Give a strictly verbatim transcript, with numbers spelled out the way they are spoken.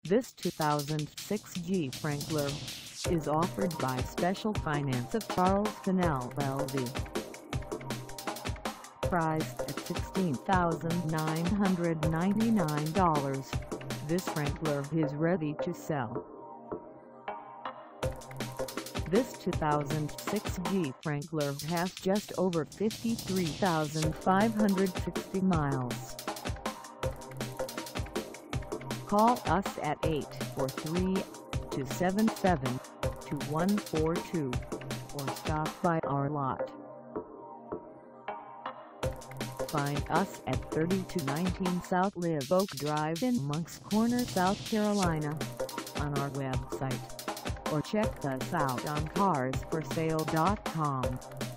This two thousand six Jeep Wrangler is offered by Special Finance of Charleston L L C. Priced at sixteen thousand nine hundred ninety-nine dollars, this Wrangler is ready to sell. This two thousand six Jeep Wrangler has just over fifty-three thousand five hundred sixty miles. Call us at eight four three, two seven seven, two one four two or stop by our lot. Find us at thirty-two nineteen South Live Oak Drive in Moncks Corner, South Carolina, on our website, or check us out on cars for sale dot com.